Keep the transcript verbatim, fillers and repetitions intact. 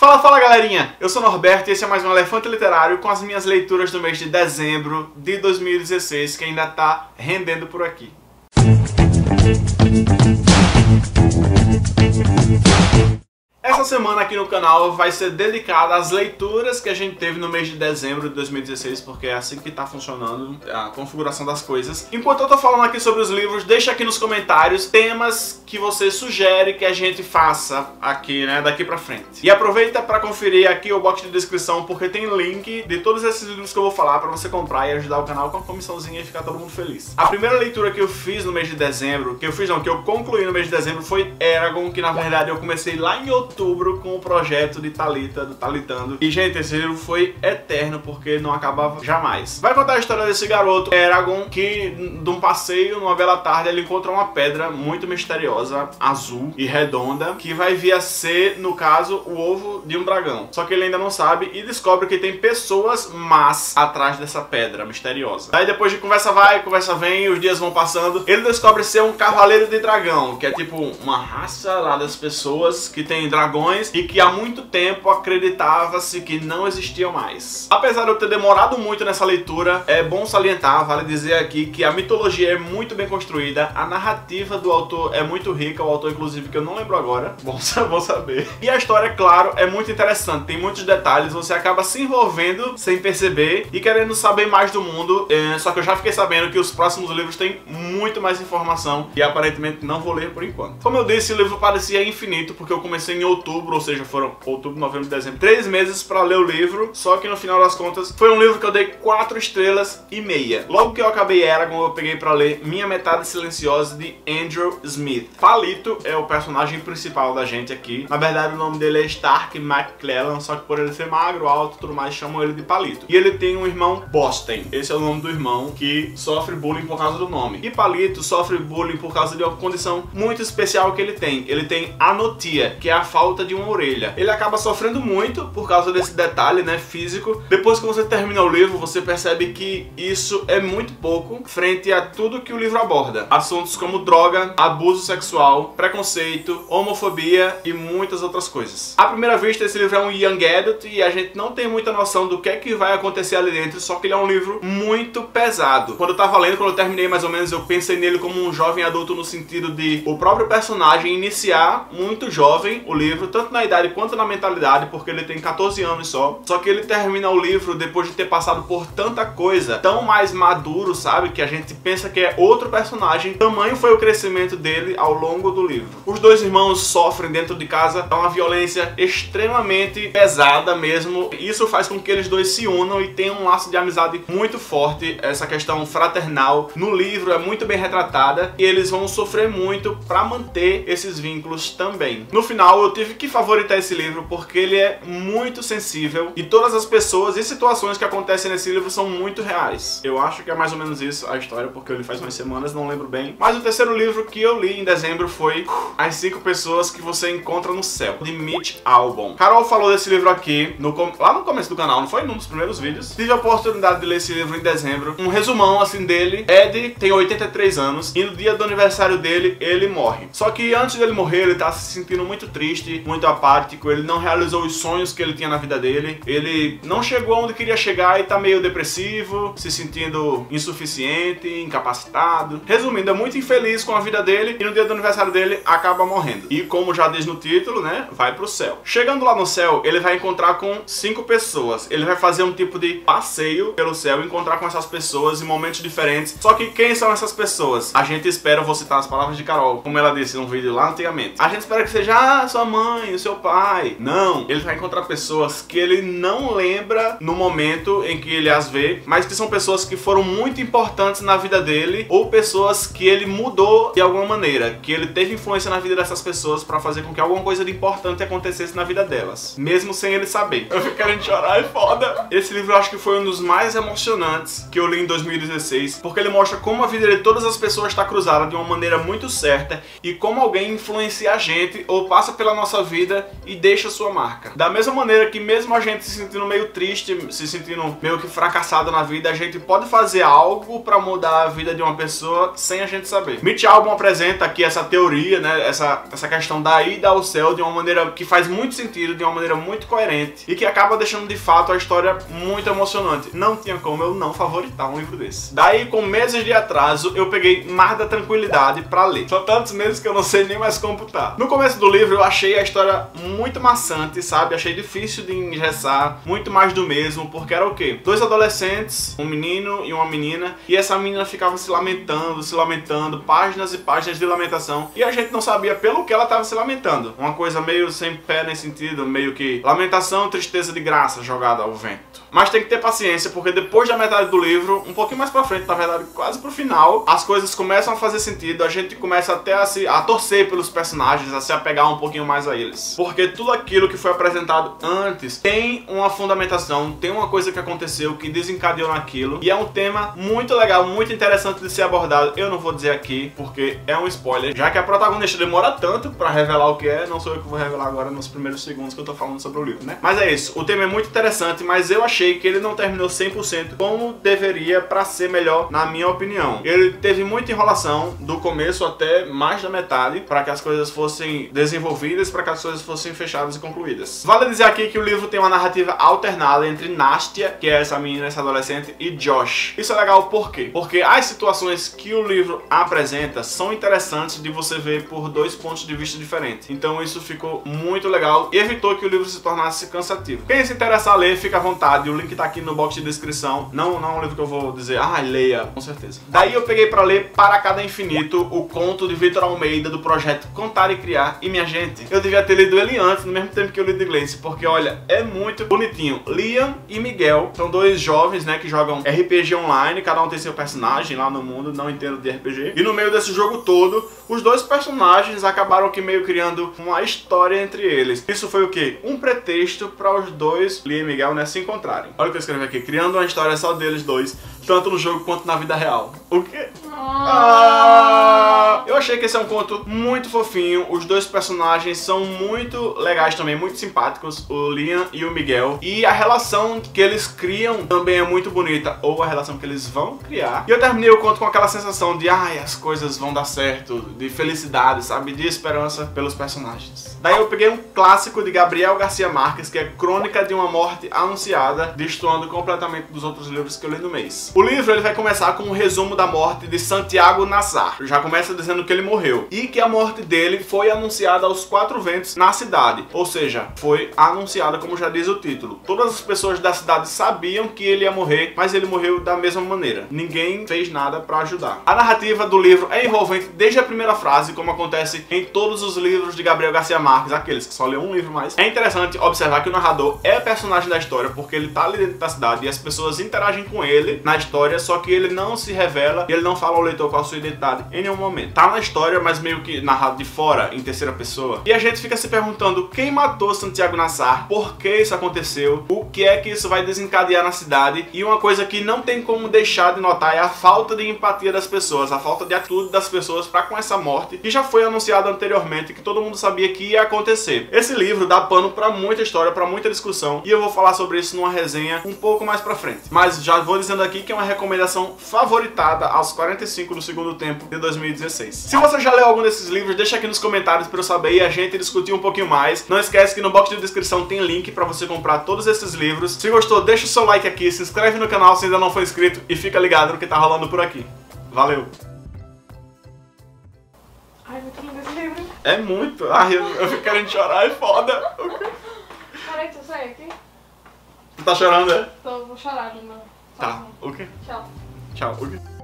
Fala, fala galerinha! Eu sou Norberto e esse é mais um Elefante Literário com as minhas leituras do mês de dezembro de dois mil e dezesseis, que ainda tá rendendo por aqui. Essa semana aqui no canal vai ser dedicada às leituras que a gente teve no mês de dezembro de dois mil e dezesseis, porque é assim que tá funcionando a configuração das coisas. Enquanto eu tô falando aqui sobre os livros, deixa aqui nos comentários temas que você sugere que a gente faça aqui, né, daqui pra frente. E aproveita pra conferir aqui o box de descrição, porque tem link de todos esses livros que eu vou falar pra você comprar e ajudar o canal com a comissãozinha e ficar todo mundo feliz. A primeira leitura que eu fiz no mês de dezembro, que eu fiz não, que eu concluí no mês de dezembro foi Eragon, que na verdade eu comecei lá em outubro outubro com o projeto de Thalita, do Thalitando. E, gente, esse livro foi eterno, porque não acabava jamais. Vai contar a história desse garoto, Eragon, que de um passeio, numa bela tarde, ele encontra uma pedra muito misteriosa, azul e redonda, que vai vir a ser, no caso, o ovo de um dragão. Só que ele ainda não sabe e descobre que tem pessoas más atrás dessa pedra misteriosa. Aí depois de conversa vai, conversa vem, os dias vão passando, ele descobre ser um cavaleiro de dragão, que é tipo uma raça lá das pessoas que tem dragões e que há muito tempo acreditava-se que não existiam mais. Apesar de eu ter demorado muito nessa leitura, é bom salientar, vale dizer aqui, que a mitologia é muito bem construída, a narrativa do autor é muito rica, o autor inclusive que eu não lembro agora, bom, bom saber. E a história, claro, é muito interessante, tem muitos detalhes, você acaba se envolvendo sem perceber e querendo saber mais do mundo, é, só que eu já fiquei sabendo que os próximos livros têm muito mais informação e aparentemente não vou ler por enquanto. Como eu disse, o livro parecia infinito, porque eu comecei em outubro, ou seja, foram outubro, novembro, dezembro, três meses pra ler o livro, só que no final das contas foi um livro que eu dei quatro estrelas e meia. Logo que eu acabei Eragon, eu peguei pra ler Minha Metade Silenciosa, de Andrew Smith. Palito é o personagem principal da gente aqui. Na verdade, o nome dele é Stark McClellan, só que por ele ser magro, alto e tudo mais, chamam ele de Palito. E ele tem um irmão, Bosten. Esse é o nome do irmão, que sofre bullying por causa do nome. E Palito sofre bullying por causa de uma condição muito especial que ele tem. Ele tem anotia, que é a falta de uma orelha. Ele acaba sofrendo muito por causa desse detalhe, né, físico. Depois que você termina o livro, você percebe que isso é muito pouco frente a tudo que o livro aborda. Assuntos como droga, abuso sexual, preconceito, homofobia e muitas outras coisas. À primeira vista, esse livro é um young adult e a gente não tem muita noção do que é que vai acontecer ali dentro, só que ele é um livro muito pesado. Quando eu tava lendo, quando eu terminei mais ou menos, eu pensei nele como um jovem adulto no sentido de o próprio personagem iniciar muito jovem o livro, tanto na idade quanto na mentalidade, porque ele tem quatorze anos só. Só que ele termina o livro depois de ter passado por tanta coisa, tão mais maduro, sabe? Que a gente pensa que é outro personagem. Tamanho foi o crescimento dele ao longo do livro. Os dois irmãos sofrem dentro de casa, é uma violência extremamente pesada mesmo. Isso faz com que eles dois se unam e tenham um laço de amizade muito forte. Essa questão fraternal no livro é muito bem retratada e eles vão sofrer muito para manter esses vínculos também. No final, eu tive que favoritar esse livro porque ele é muito sensível e todas as pessoas e situações que acontecem nesse livro são muito reais. Eu acho que é mais ou menos isso a história, porque eu li faz umas semanas, não lembro bem. Mas o terceiro livro que eu li em dezembro foi As Cinco Pessoas que Você Encontra no Céu, de Mitch Albom. Carol falou desse livro aqui no, lá no começo do canal, não foi? Num dos primeiros vídeos. Tive a oportunidade de ler esse livro em dezembro. Um resumão assim dele. Ed tem oitenta e três anos e no dia do aniversário dele, ele morre. Só que antes dele morrer, ele tá se sentindo muito triste, muito apático, ele não realizou os sonhos que ele tinha na vida dele, ele não chegou onde queria chegar e tá meio depressivo, se sentindo insuficiente, incapacitado. Resumindo, é muito infeliz com a vida dele e no dia do aniversário dele acaba morrendo. E como já diz no título, né, vai pro céu. Chegando lá no céu, ele vai encontrar com cinco pessoas. Ele vai fazer um tipo de passeio pelo céu, encontrar com essas pessoas em momentos diferentes. Só que quem são essas pessoas? A gente espera, vou citar as palavras de Carol, como ela disse num vídeo lá antigamente. A gente espera que seja ah, sua mãe, o seu pai. Não, ele vai encontrar pessoas que ele não lembra no momento em que ele as vê, mas que são pessoas que foram muito importantes na vida dele, ou pessoas que ele mudou de alguma maneira, que ele teve influência na vida dessas pessoas pra fazer com que alguma coisa de importante acontecesse na vida delas, mesmo sem ele saber. Eu fico querendo chorar, é foda. Esse livro eu acho que foi um dos mais emocionantes que eu li em dois mil e dezesseis, porque ele mostra como a vida de todas as pessoas está cruzada de uma maneira muito certa e como alguém influencia a gente ou passa pela nossa vida e deixa sua marca. Da mesma maneira que mesmo a gente se sentindo meio triste, se sentindo meio que fracassado na vida, a gente pode fazer algo para mudar a vida de uma pessoa sem a gente saber. Mitch Albom apresenta aqui essa teoria, né, essa, essa questão da ida ao céu de uma maneira que faz muito sentido, de uma maneira muito coerente e que acaba deixando de fato a história muito emocionante. Não tinha como eu não favoritar um livro desse. Daí, com meses de atraso, eu peguei Mar da Tranquilidade pra ler. São tantos meses que eu não sei nem mais computar. No começo do livro eu achei a história muito maçante, sabe? Achei difícil de engessar, muito mais do mesmo, porque era o quê? Dois adolescentes, um menino e uma menina, e essa menina ficava se lamentando, se lamentando, páginas e páginas de lamentação, e a gente não sabia pelo que ela estava se lamentando. Uma coisa meio sem pé nem sentido, meio que lamentação, tristeza de graça jogada ao vento. Mas tem que ter paciência, porque depois da metade do livro, um pouquinho mais pra frente, na verdade, quase pro final, as coisas começam a fazer sentido, a gente começa até a, se, a torcer pelos personagens, a se apegar um pouquinho mais a eles. Porque tudo aquilo que foi apresentado antes tem uma fundamentação, tem uma coisa que aconteceu que desencadeou naquilo, e é um tema muito legal, muito interessante de ser abordado. Eu não vou dizer aqui, porque é um spoiler, já que a protagonista demora tanto pra revelar o que é, não sou eu que vou revelar agora nos primeiros segundos que eu tô falando sobre o livro, né? Mas é isso, o tema é muito interessante, mas eu achei que ele não terminou cem por cento como deveria pra ser melhor, na minha opinião. Ele teve muita enrolação, do começo até mais da metade, para que as coisas fossem desenvolvidas, para que as coisas fossem fechadas e concluídas. Vale dizer aqui que o livro tem uma narrativa alternada entre Nastia, que é essa menina, essa adolescente, e Josh. Isso é legal por quê? Porque as situações que o livro apresenta são interessantes de você ver por dois pontos de vista diferentes. Então isso ficou muito legal e evitou que o livro se tornasse cansativo. Quem se interessar a ler, fica à vontade, o link tá aqui no box de descrição. Não, não é um livro que eu vou dizer, ah, leia, com certeza. Daí eu peguei pra ler Para Cada Infinito, o conto de Vitor Almeida do projeto Contar e Criar. E minha gente, eu devia ter lido ele antes, no mesmo tempo que eu li de inglês, porque olha, é muito bonitinho. Liam e Miguel são dois jovens, né, que jogam R P G online, cada um tem seu personagem lá no mundo, não entendo de R P G. E no meio desse jogo todo, os dois personagens acabaram que meio criando uma história entre eles. Isso foi o quê? Um pretexto para os dois, Liam e Miguel, né, se encontrarem. Olha o que eu escrevi aqui, criando uma história só deles dois, tanto no jogo quanto na vida real. O quê? Ah! Eu achei que esse é um conto muito fofinho, os dois personagens são muito legais também, muito simpáticos, o Liam e o Miguel, e a relação que eles criam também é muito bonita, ou a relação que eles vão criar. E eu terminei o conto com aquela sensação de, ai, as coisas vão dar certo, de felicidade, sabe, de esperança pelos personagens. Daí eu peguei um clássico de Gabriel Garcia Marques, que é Crônica de uma Morte Anunciada, destoando completamente dos outros livros que eu li no mês. O livro ele vai começar com um resumo da morte de Santiago Nassar. Já começa dizendo que ele morreu e que a morte dele foi anunciada aos quatro ventos na cidade, ou seja, foi anunciada como já diz o título. Todas as pessoas da cidade sabiam que ele ia morrer, mas ele morreu da mesma maneira. Ninguém fez nada para ajudar. A narrativa do livro é envolvente desde a primeira frase, como acontece em todos os livros de Gabriel Garcia Marques, aqueles que só lêem um livro mais. É interessante observar que o narrador é personagem da história, porque ele tá ali dentro da cidade e as pessoas interagem com ele na história, só que ele não se revela e ele não fala ao leitor qual a sua identidade em nenhum momento. Tá na história, mas meio que narrado de fora, em terceira pessoa. E a gente fica se perguntando quem matou Santiago Nassar, por que isso aconteceu, o que é que isso vai desencadear na cidade. E uma coisa que não tem como deixar de notar é a falta de empatia das pessoas, a falta de atitude das pessoas para com essa morte, que já foi anunciada anteriormente, que todo mundo sabia que ia acontecer. Esse livro dá pano para muita história, para muita discussão, e eu vou falar sobre isso numa resenha um pouco mais pra frente. Mas já vou dizendo aqui que é uma recomendação favoritada aos quarenta e cinco do segundo tempo de dois mil e dezesseis. Se você já leu algum desses livros, deixa aqui nos comentários para eu saber e a gente discutir um pouquinho mais. Não esquece que no box de descrição tem link para você comprar todos esses livros. Se gostou, deixa o seu like aqui, se inscreve no canal se ainda não for inscrito e fica ligado no que tá rolando por aqui. Valeu! Ai, muito lindo esse livro. É muito. Ai, eu, eu fico querendo chorar, é foda. Peraí, deixa eu sair aqui. Você tá chorando, é? Tô, vou chorar, Lima. Tá, o quê? Tchau. Tchau, o quê?